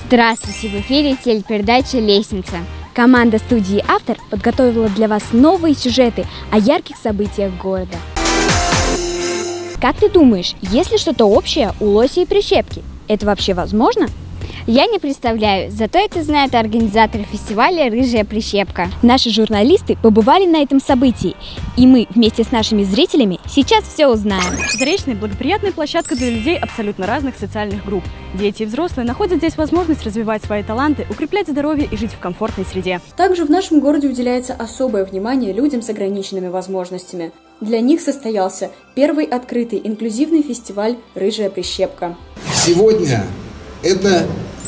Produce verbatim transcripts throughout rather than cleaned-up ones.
Здравствуйте! В эфире телепередача «Лестница». Команда студии «Автор» подготовила для вас новые сюжеты о ярких событиях города. Как ты думаешь, есть ли что-то общее у лося и прищепки? Это вообще возможно? Я не представляю, зато это знают организаторы фестиваля «Рыжая прищепка». Наши журналисты побывали на этом событии, и мы вместе с нашими зрителями сейчас все узнаем. Заречный – благоприятная площадка для людей абсолютно разных социальных групп. Дети и взрослые находят здесь возможность развивать свои таланты, укреплять здоровье и жить в комфортной среде. Также в нашем городе уделяется особое внимание людям с ограниченными возможностями. Для них состоялся первый открытый инклюзивный фестиваль «Рыжая прищепка». Сегодня это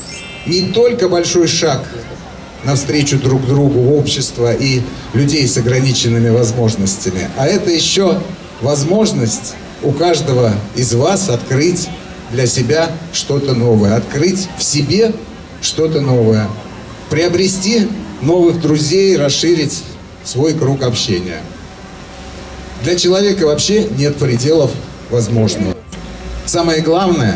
не только большой шаг навстречу друг другу, общества и людей с ограниченными возможностями, а это еще возможность у каждого из вас открыть для себя что-то новое, открыть в себе что-то новое, приобрести новых друзей, расширить свой круг общения. Для человека вообще нет пределов возможного. Самое главное,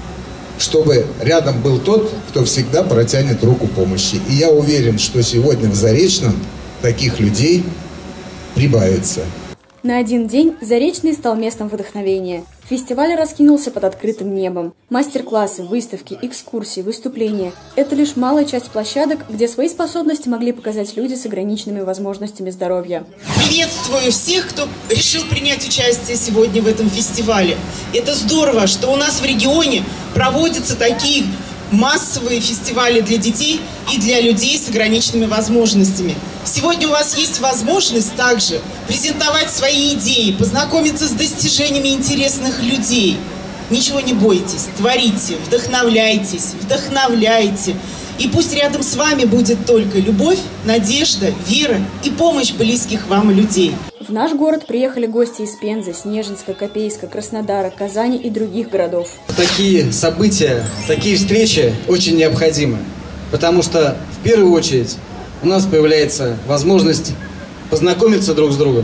чтобы рядом был тот, кто всегда протянет руку помощи. И я уверен, что сегодня в Заречном таких людей прибавится. На один день Заречный стал местом вдохновения. Фестиваль раскинулся под открытым небом. Мастер-классы, выставки, экскурсии, выступления – это лишь малая часть площадок, где свои способности могли показать люди с ограниченными возможностями здоровья. Приветствую всех, кто решил принять участие сегодня в этом фестивале. Это здорово, что у нас в регионе проводятся такие массовые фестивали для детей и для людей с ограниченными возможностями. Сегодня у вас есть возможность также презентовать свои идеи, познакомиться с достижениями интересных людей. Ничего не бойтесь, творите, вдохновляйтесь, вдохновляйте. И пусть рядом с вами будет только любовь, надежда, вера и помощь близких вам людей. В наш город приехали гости из Пензы, Снежинска, Копейска, Краснодара, Казани и других городов. Такие события, такие встречи очень необходимы, потому что в первую очередь у нас появляется возможность познакомиться друг с другом.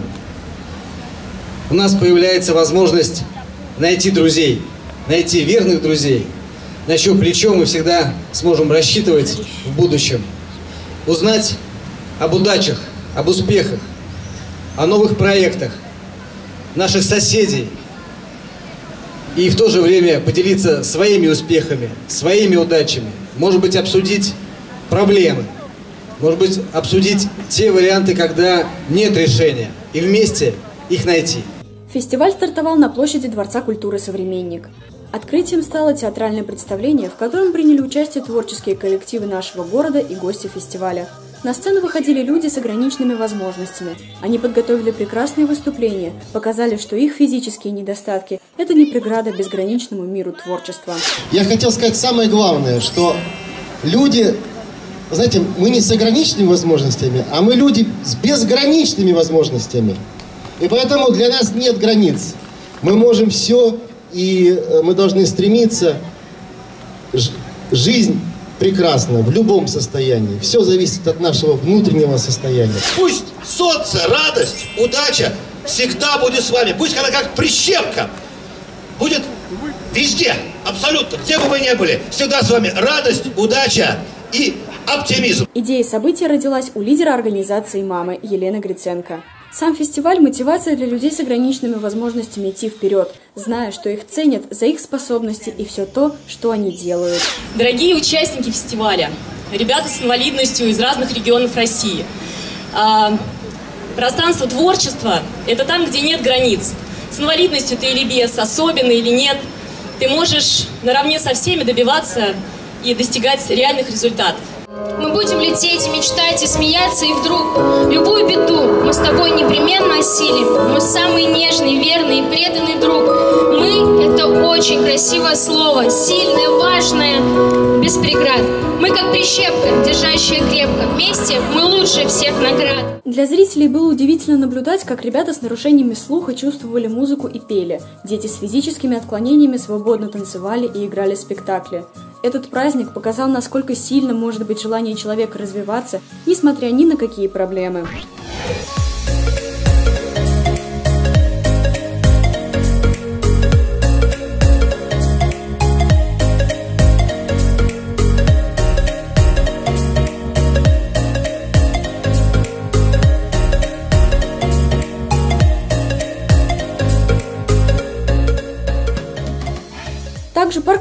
У нас появляется возможность найти друзей, найти верных друзей, на чье плечо мы всегда сможем рассчитывать в будущем. Узнать об удачах, об успехах, о новых проектах наших соседей и в то же время поделиться своими успехами, своими удачами. Может быть, обсудить проблемы, может быть, обсудить те варианты, когда нет решения, и вместе их найти. Фестиваль стартовал на площади Дворца культуры «Современник». Открытием стало театральное представление, в котором приняли участие творческие коллективы нашего города и гости фестиваля. На сцену выходили люди с ограниченными возможностями. Они подготовили прекрасные выступления, показали, что их физические недостатки – это не преграда безграничному миру творчества. Я хотел сказать самое главное, что люди, знаете, мы не с ограниченными возможностями, а мы люди с безграничными возможностями. И поэтому для нас нет границ. Мы можем все, и мы должны стремиться. Жизнь прекрасно, в любом состоянии. Все зависит от нашего внутреннего состояния. Пусть солнце, радость, удача всегда будет с вами. Пусть она как прищепка будет везде, абсолютно, где бы вы ни были. Всегда с вами радость, удача и оптимизм. Идея события родилась у лидера организации «Мамы» Елены Гриценко. Сам фестиваль – мотивация для людей с ограниченными возможностями идти вперед, зная, что их ценят за их способности и все то, что они делают. Дорогие участники фестиваля, ребята с инвалидностью из разных регионов России, а, пространство творчества – это там, где нет границ. С инвалидностью ты или без, особенный или нет, ты можешь наравне со всеми добиваться и достигать реальных результатов. Мы будем лететь, мечтать и смеяться, и вдруг любую беду мы с тобой непременно осилим. Мы самый нежный, верный и преданный друг. Мы — это очень красивое слово, сильное, важное, без преград. Мы как прищепка, держащая крепко. Вместе мы лучше всех наград. Для зрителей было удивительно наблюдать, как ребята с нарушениями слуха чувствовали музыку и пели. Дети с физическими отклонениями свободно танцевали и играли в спектакле. Этот праздник показал, насколько сильно может быть желание человека развиваться, несмотря ни на какие проблемы.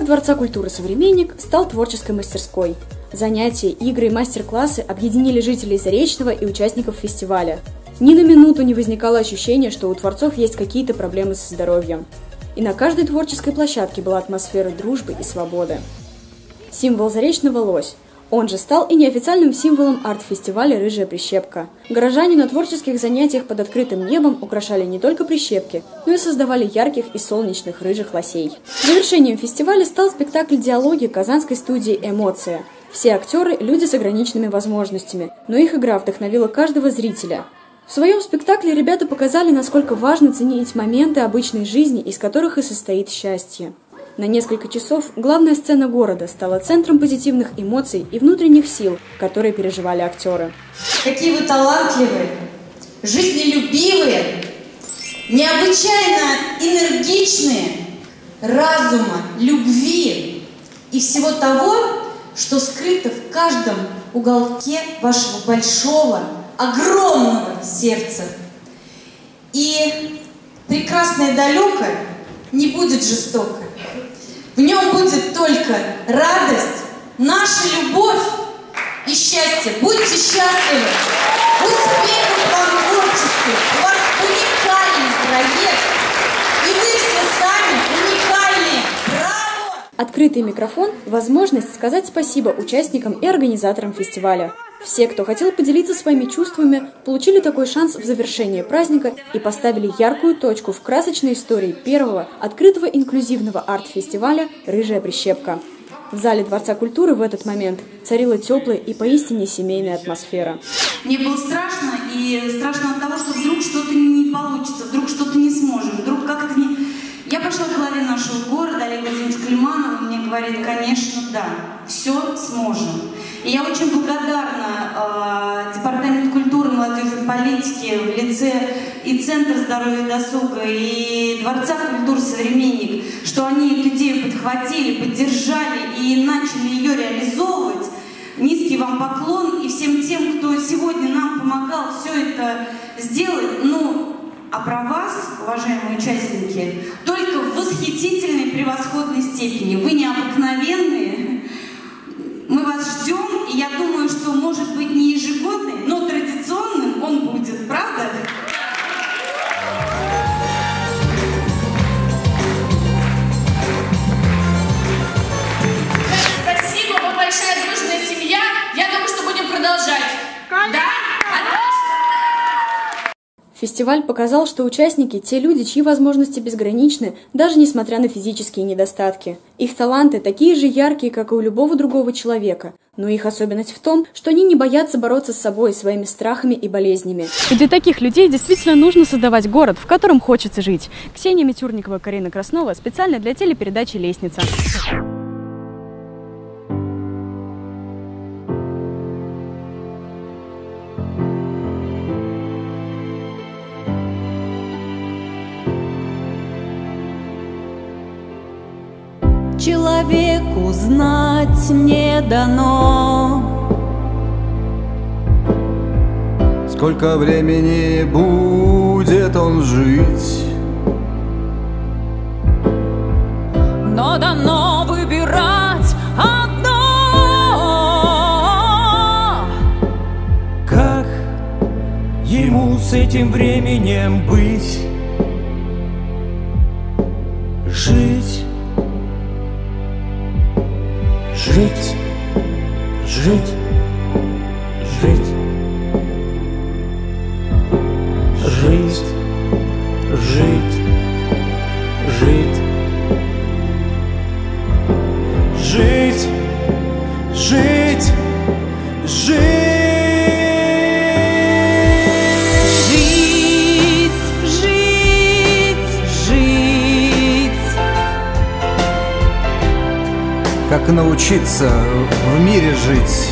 Дворца культуры «Современник» стал творческой мастерской. Занятия, игры и мастер-классы объединили жителей Заречного и участников фестиваля. Ни на минуту не возникало ощущения, что у творцов есть какие-то проблемы со здоровьем. И на каждой творческой площадке была атмосфера дружбы и свободы. Символ Заречного – лось. Он же стал и неофициальным символом арт-фестиваля «Рыжая прищепка». Горожане на творческих занятиях под открытым небом украшали не только прищепки, но и создавали ярких и солнечных рыжих лосей. Завершением фестиваля стал спектакль «Диалоги» казанской студии «Эмоция». Все актеры – люди с ограниченными возможностями, но их игра вдохновила каждого зрителя. В своем спектакле ребята показали, насколько важно ценить моменты обычной жизни, из которых и состоит счастье. На несколько часов главная сцена города стала центром позитивных эмоций и внутренних сил, которые переживали актеры. Какие вы талантливые, жизнелюбивые, необычайно энергичные, разума, любви и всего того, что скрыто в каждом уголке вашего большого, огромного сердца. И прекрасное далекое не будет жестоко. В нем будет только радость, наша любовь и счастье. Будьте счастливы! Успехов вам в творчестве! У вас уникальный проект! И вы все сами уникальные! Браво! Открытый микрофон – возможность сказать спасибо участникам и организаторам фестиваля. Все, кто хотел поделиться своими чувствами, получили такой шанс в завершении праздника и поставили яркую точку в красочной истории первого открытого инклюзивного арт-фестиваля «Рыжая прищепка». В зале Дворца культуры в этот момент царила теплая и поистине семейная атмосфера. Мне было страшно, и страшно от того, что вдруг что-то не получится, вдруг что-то не сможем, вдруг как-то не... Я пошла к главе нашего города, Олег Владимирович Климанов, мне говорит, конечно, да, все сможем. И я очень благодарна э, Департаменту культуры, молодежи и политики в лице и Центра здоровья и досуга, и Дворца культуры «Современник», что они эту идею подхватили, поддержали и начали ее реализовывать. Низкий вам поклон и всем тем, кто сегодня нам помогал все это сделать. Ну, а про вас, уважаемые участники, только в восхитительной, превосходной степени. Вы необыкновенные. Мы вас ждем, и я думаю, что может быть не ежегодный, но традиционным он будет, правда? Спасибо, мы большая дружная семья. Я думаю, что будем продолжать. Да? Фестиваль показал, что участники – те люди, чьи возможности безграничны, даже несмотря на физические недостатки. Их таланты такие же яркие, как и у любого другого человека, но их особенность в том, что они не боятся бороться с собой, своими страхами и болезнями. И для таких людей действительно нужно создавать город, в котором хочется жить. Ксения Митюрникова, Карина Краснова, специально для телепередачи «Лестница». Человеку знать не дано, сколько времени будет он жить, но дано выбирать одно. Как ему с этим временем быть? Жить, жить, жить, жить, жить, жить, жить, жить, жить, жить, жить, жить. как научиться в мире жить.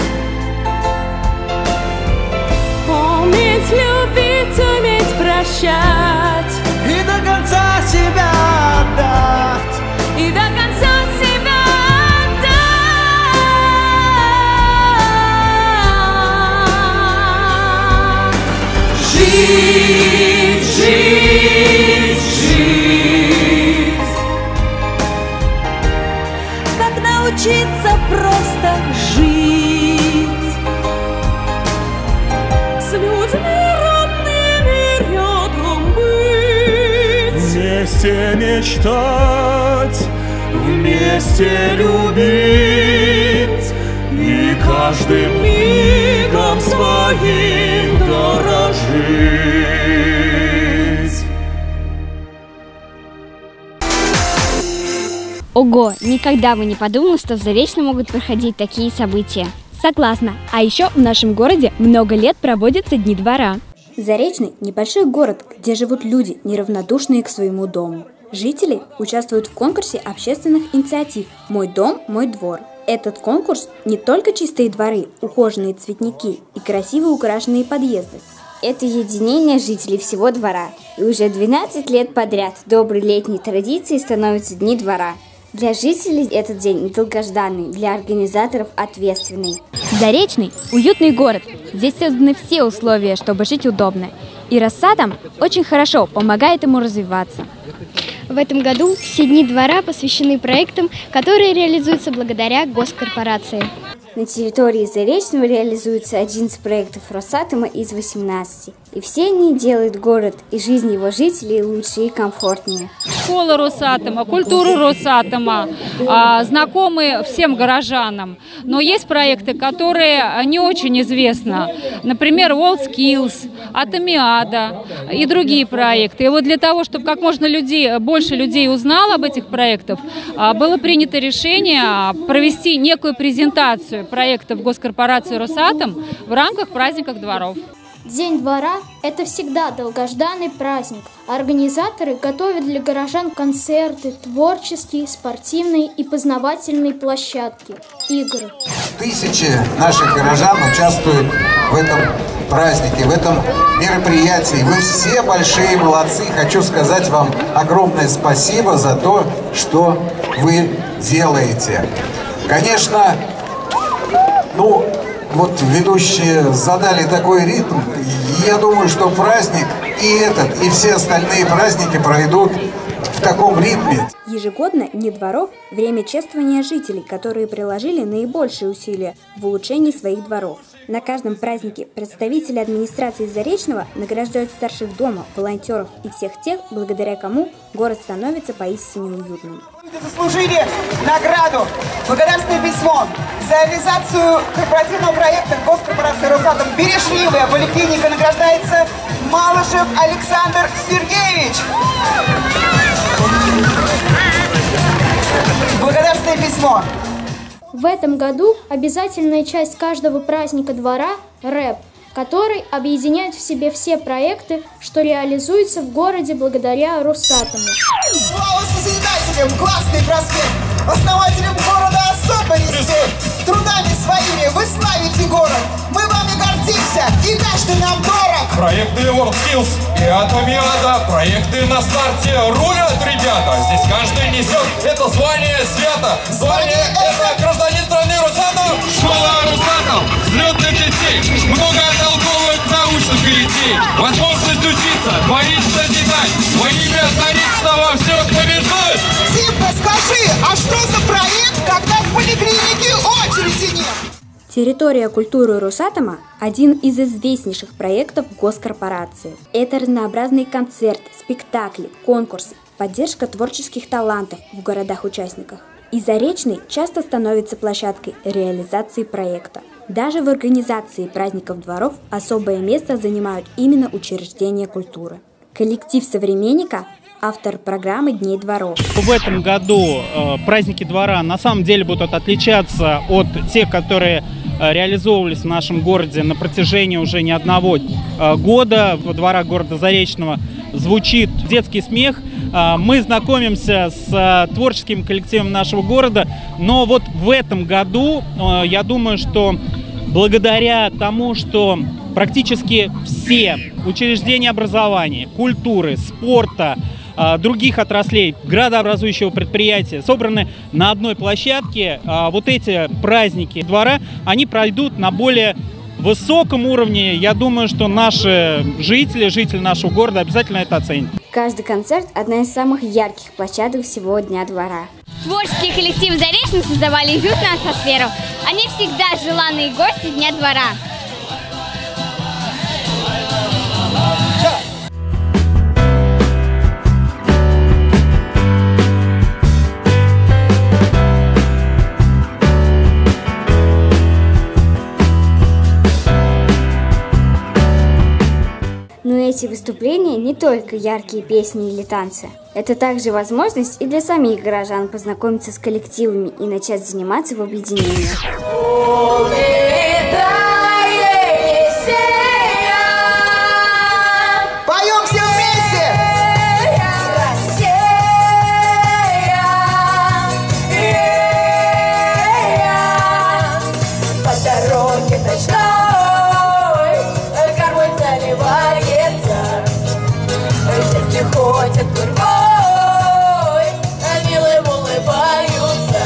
Уметь любить, уметь прощать. И до конца себя отдать. И до конца себя отдать. Жить, жить, жить. научиться просто жить с людьми родными рядом быть, вместе мечтать, вместе любить и каждым мигом своим дорожить. Ого, никогда бы не подумал, что в Заречном могут проходить такие события. Согласна. А еще в нашем городе много лет проводятся Дни двора. Заречный – небольшой город, где живут люди, неравнодушные к своему дому. Жители участвуют в конкурсе общественных инициатив «Мой дом, мой двор». Этот конкурс не только чистые дворы, ухоженные цветники и красиво украшенные подъезды. Это единение жителей всего двора. И уже двенадцать лет подряд доброй летней традицией становятся Дни двора. Для жителей этот день долгожданный, для организаторов ответственный. Заречный – уютный город. Здесь созданы все условия, чтобы жить удобно. И Росатом очень хорошо помогает ему развиваться. В этом году все Дни двора посвящены проектам, которые реализуются благодаря госкорпорации. На территории Заречного реализуется одиннадцать проектов Росатома из восемнадцати. И все они делают город и жизнь его жителей лучше и комфортнее. Школа Росатома, культура Росатома а, знакомы всем горожанам. Но есть проекты, которые не очень известны. Например, WorldSkills, Атомиада и другие проекты. И вот для того, чтобы как можно людей, больше людей узнало об этих проектах, было принято решение провести некую презентацию проектов госкорпорации Росатом в рамках праздников дворов. День двора – это всегда долгожданный праздник. Организаторы готовят для горожан концерты, творческие, спортивные и познавательные площадки, игры. Тысячи наших горожан участвуют в этом празднике, в этом мероприятии. Вы все большие молодцы. Хочу сказать вам огромное спасибо за то, что вы делаете. Конечно, ну... Вот ведущие задали такой ритм. Я думаю, что праздник и этот, и все остальные праздники пройдут в таком ритме. Ежегодно Дни дворов – время чествования жителей, которые приложили наибольшие усилия в улучшении своих дворов. На каждом празднике представители администрации Заречного награждают старших дома, волонтеров и всех тех, благодаря кому город становится поистине уютным. Заслужили награду, благодарственное письмо за реализацию корпоративного проекта госкорпорации «Росатом». Бережливая поликлиника награждается Малышев Александр Сергеевич. Благодарственное письмо. В этом году обязательная часть каждого праздника двора – рэп, который объединяет в себе все проекты, что реализуются в городе благодаря Росатому. Слава созидателям, классный проспект, основателям города особый респект. Трудами своими вы славите город, мы вами гордимся, и каждый нам дорог. Проекты WorldSkills и Атомиада, проекты на старте рулят ребята. Здесь каждый несет это звание свято. Звание это гражданин страны Росатом. Школа Росатом, взлетных детей, много толковых научных идей. Возможность учиться, творить, созидать. Во имя Заречного все побеждает. Тимка, скажи, а что за проект, когда в поликлинике очереди нет? Территория культуры Росатома – один из известнейших проектов госкорпорации. Это разнообразные концерты, спектакли, конкурсы, поддержка творческих талантов в городах-участниках. И Заречный часто становится площадкой реализации проекта. Даже в организации праздников дворов особое место занимают именно учреждения культуры. Коллектив «Современника» – автор программы Дней дворов. В этом году э, праздники двора на самом деле будут отличаться от тех, которые э, реализовывались в нашем городе на протяжении уже не одного э, года. В дворах города Заречного звучит детский смех. Э, мы знакомимся с э, творческим коллективом нашего города, но вот в этом году э, я думаю, что благодаря тому, что практически все учреждения образования, культуры, спорта, других отраслей градообразующего предприятия собраны на одной площадке, вот эти праздники двора, они пройдут на более высоком уровне. Я думаю, что наши жители, жители нашего города обязательно это оценят. Каждый концерт – одна из самых ярких площадок всего Дня двора. Творческие коллективы Заречного создавали уютную атмосферу. Они всегда желанные гости Дня двора. Но эти выступления не только яркие песни или танцы. Это также возможность и для самих горожан познакомиться с коллективами и начать заниматься в объединениях. Поем все вместе! По дороге ночной кормой заливается, девки ходят гурьбой, милым улыбаются.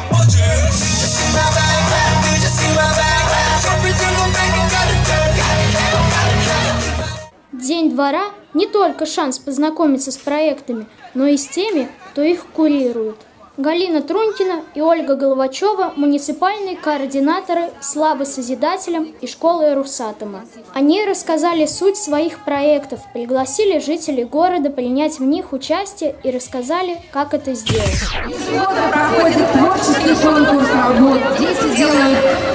День двора – не только шанс познакомиться с проектами, но и с теми, кто их курирует. Галина Трунькина и Ольга Головачева – муниципальные координаторы «Славы Созидателям» и школы Росатома. Они рассказали суть своих проектов, пригласили жителей города принять в них участие и рассказали, как это сделать. Ежегодно проходит творческий конкурс работ. Дети делают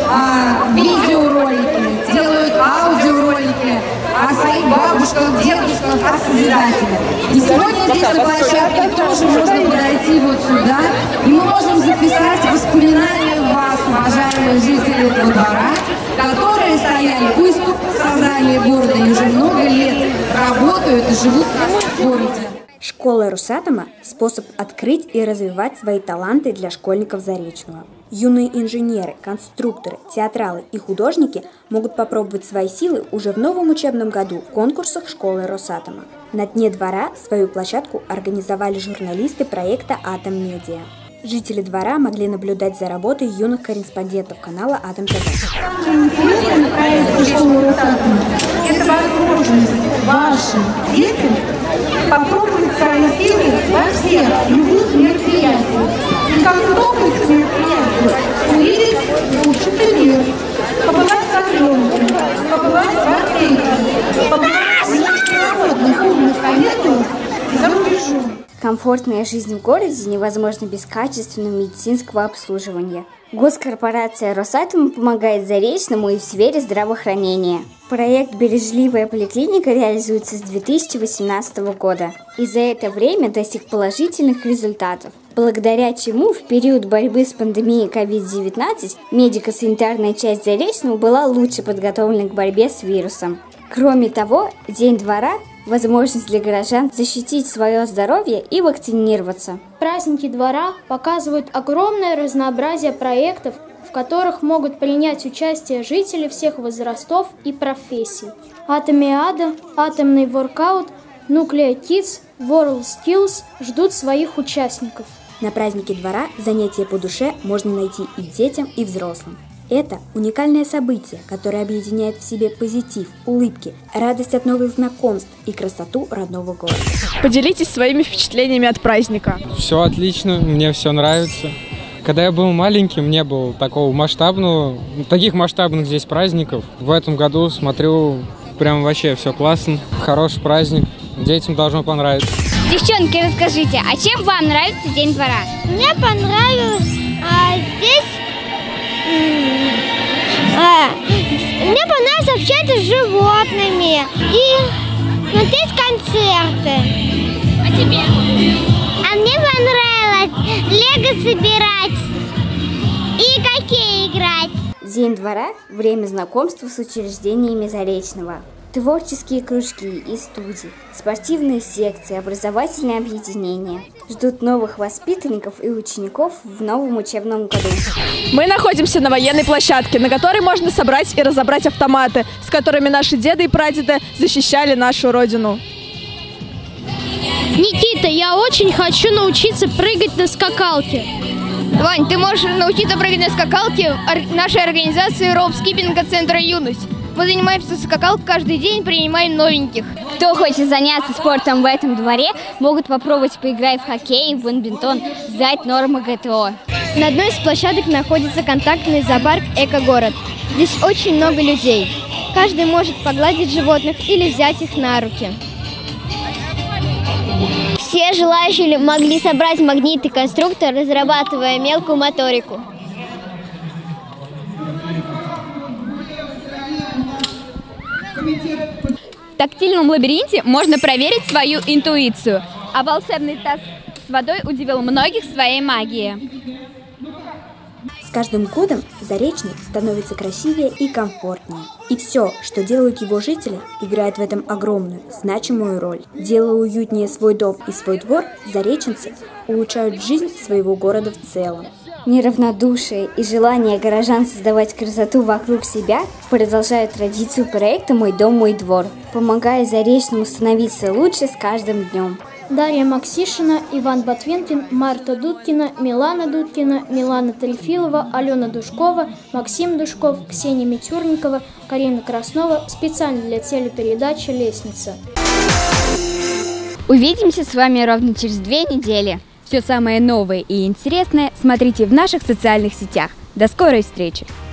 а, видеоролики, делают аудиоролики о своих бабушках, дедушках, о Созидателях. И сегодня здесь на площадке тоже можно подойти вот сюда, и мы можем записать воспоминания вас, уважаемые жители этого двора, которые стояли у истоков создания города и уже много лет работают и живут в городе. Школа Росатома – способ открыть и развивать свои таланты для школьников Заречного. Юные инженеры, конструкторы, театралы и художники могут попробовать свои силы уже в новом учебном году в конкурсах школы Росатома. На Дне двора свою площадку организовали журналисты проекта «Атом Медиа». Жители двора могли наблюдать за работой юных корреспондентов канала «Атом ТВ». Интересный проект школы Росатома – это возможность вашим детям попробовать свои силы во всех любых мероприятиях. И как много этих мероприятий увидеть лучший мир, побывать в Орленке, побывать в Артеке, побывать в международных умных поездках за рубежом. Комфортная жизнь в городе невозможна без качественного медицинского обслуживания. Госкорпорация Росатома помогает Заречному и в сфере здравоохранения. Проект «Бережливая поликлиника» реализуется с две тысячи восемнадцатого года и за это время достиг положительных результатов, благодаря чему в период борьбы с пандемией ковид девятнадцать медико-санитарная часть Заречного была лучше подготовлена к борьбе с вирусом. Кроме того, День двора – возможность для горожан защитить свое здоровье и вакцинироваться. Праздники двора показывают огромное разнообразие проектов, в которых могут принять участие жители всех возрастов и профессий. Атомиада, Атомный воркаут, Nuclear Kids, World Skills ждут своих участников. На празднике двора занятия по душе можно найти и детям, и взрослым. Это уникальное событие, которое объединяет в себе позитив, улыбки, радость от новых знакомств и красоту родного города. Поделитесь своими впечатлениями от праздника. Все отлично, мне все нравится. Когда я был маленьким, не было такого масштабного, таких масштабных здесь праздников. В этом году смотрю, прям вообще все классно, хороший праздник, детям должно понравиться. Девчонки, расскажите, а чем вам нравится День двора? Мне понравилось а, здесь... А, мне понравилось общаться с животными и смотреть концерты. А тебе? А мне понравилось лего собирать и хоккей играть. День двора – время знакомства с учреждениями Заречного. Творческие кружки и студии, спортивные секции, образовательные объединения ждут новых воспитанников и учеников в новом учебном году. Мы находимся на военной площадке, на которой можно собрать и разобрать автоматы, с которыми наши деды и прадеды защищали нашу родину. Никита, я очень хочу научиться прыгать на скакалке. Вань, ты можешь научиться прыгать на скакалке нашей организации Роуп-скиппинга Центра «Юность». Мы занимаемся скакалкой каждый день, принимаем новеньких. Кто хочет заняться спортом в этом дворе, могут попробовать поиграть в хоккей, в бадминтон, сдать нормы ГТО. На одной из площадок находится контактный зоопарк «Эко-город». Здесь очень много людей. Каждый может погладить животных или взять их на руки. Все желающие могли собрать магнитный конструктор, разрабатывая мелкую моторику. В тактильном лабиринте можно проверить свою интуицию, а волшебный таз с водой удивил многих своей магией. С каждым годом Заречный становится красивее и комфортнее. И все, что делают его жители, играет в этом огромную, значимую роль. Делая уютнее свой дом и свой двор, зареченцы улучшают жизнь своего города в целом. Неравнодушие и желание горожан создавать красоту вокруг себя продолжают традицию проекта «Мой дом, мой двор», помогая Заречному становиться лучше с каждым днем. Дарья Максишина, Иван Ботвинкин, Марта Дудкина, Милана Дудкина, Милана Трельфилова, Алена Душкова, Максим Душков, Ксения Митюрникова, Карина Краснова. Специально для телепередачи «Лестница». Увидимся с вами ровно через две недели. Все самое новое и интересное смотрите в наших социальных сетях. До скорой встречи!